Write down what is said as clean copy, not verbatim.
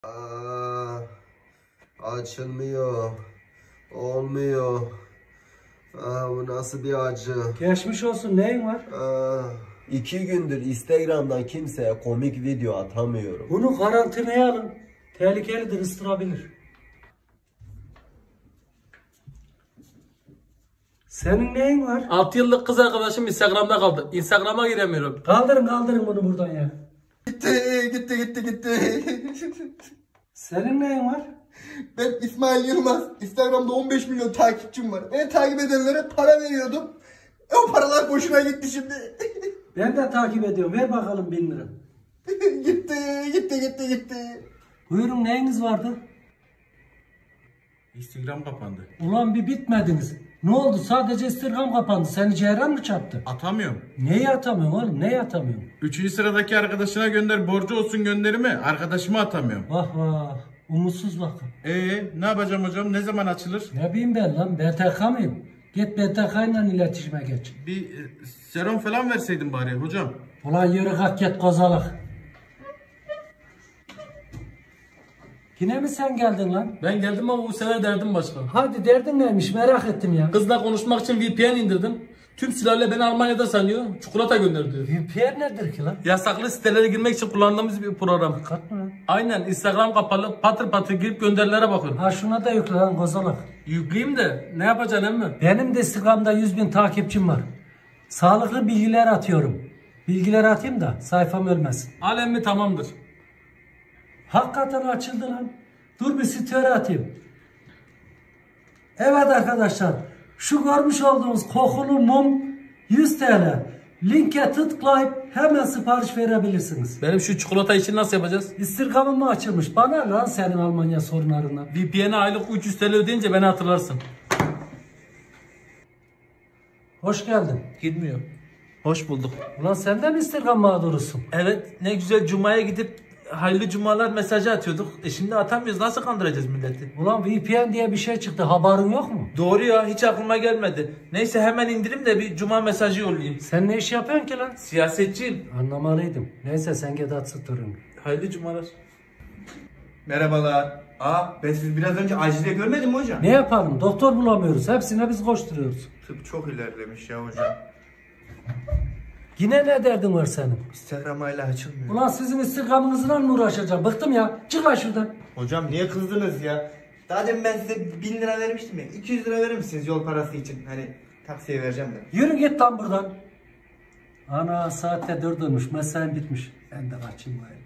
Açılmıyor. Olmuyor. Bu nasıl bir acı? Geçmiş olsun, neyin var? 2 gündür Instagram'dan kimseye komik video atamıyorum. Bunu karantinaya alın. Tehlikelidir, ısırabilir. Senin neyin var? 6 yıllık kız arkadaşım Instagram'da kaldı. Instagram'a giremiyorum. Kaldırın bunu buradan ya. Gitti. Senin neyin var? Ben İsmail Yılmaz. Instagram'da 15 milyon takipçim var. Beni takip edenlere para veriyordum. O paralar boşuna gitti şimdi. Ben de takip ediyorum. Ver bakalım 1000 lira. Gitti. Buyurun, neyiniz vardı? Instagram kapandı. Ulan bir bitmediniz. Ne oldu? Sadece Instagram kapandı. Seni ceyran mı çarptı? Atamıyorum. Neyi atamıyorsun oğlum? Neyi atamıyorsun? 3. sıradaki arkadaşına gönder, borcu olsun gönderimi. Arkadaşıma atamıyorum. Vah. Umutsuz vakit. Ne yapacağım hocam? Ne zaman açılır? Ne bileyim ben lan? BTK mıyım? Git BTK ile iletişime geç. Bir serum falan verseydin bari hocam. Ulan yürü kalk git kozalak. Yine mi sen geldin lan? Ben geldim ama bu sefer derdim başka. Hadi derdin neymiş, merak ettim ya. Kızla konuşmak için VPN indirdim. Tüm silahla beni Almanya'da sanıyor. Çikolata gönderdi. VPN nedir ki lan? Yasaklı sitelere girmek için kullandığımız bir program. Dikkat mi lan? Aynen, Instagram kapalı, patır patır girip gönderilere bakıyorum. Ha şuna da yükle lan kozalak. Yükleyeyim de ne yapacaksın emmi? Benim de Instagram'da 100.000 takipçim var. Sağlıklı bilgiler atıyorum. Bilgiler atayım da sayfam ölmesin. Al emmi, tamamdır. Hakikaten açıldı lan. Dur bir story atayım. Evet arkadaşlar. Şu görmüş olduğunuz kokulu mum 100 TL. Linke tıklayıp hemen sipariş verebilirsiniz. Benim şu çikolata için nasıl yapacağız? Instagram'ın mı açılmış? Bana lan senin Almanya sorunlarından. VPN'e aylık 300 TL ödeyince beni hatırlarsın. Hoş geldin. Gitmiyor. Hoş bulduk. Ulan sen de mi Instagram mağdurusun? Evet, ne güzel Cuma'ya gidip hayırlı cumalar mesajı atıyorduk. Şimdi atamıyoruz. Nasıl kandıracağız milleti? Ulan VPN diye bir şey çıktı. Haberin yok mu? Doğru ya, hiç aklıma gelmedi. Neyse hemen indireyim de bir cuma mesajı yollayayım. Sen ne iş yapıyorsun ki lan? Siyasetçiyim. Anlamalıydım. Neyse sen git at story'ni. Hayırlı cumalar. Merhabalar. Ben sizi biraz önce acilde görmedim mi hocam? Ne yapalım? Doktor bulamıyoruz. Hepsine biz koşturuyoruz. Tıp çok ilerlemiş ya hocam. Yine ne derdin var senin? Instagram hala açılmıyor. Ulan sizin Instagram'ınızla mı uğraşacağım? Bıktım ya. Çık lan şuradan. Hocam niye kızdınız ya? Daha demin ben size 1000 lira vermiştim ya. 200 lira verir misiniz yol parası için? Hani taksiye vereceğim de. Yürü git lan buradan. Ana saatte 4 olmuş. Mesain bitmiş. Ben de kaçayım bari.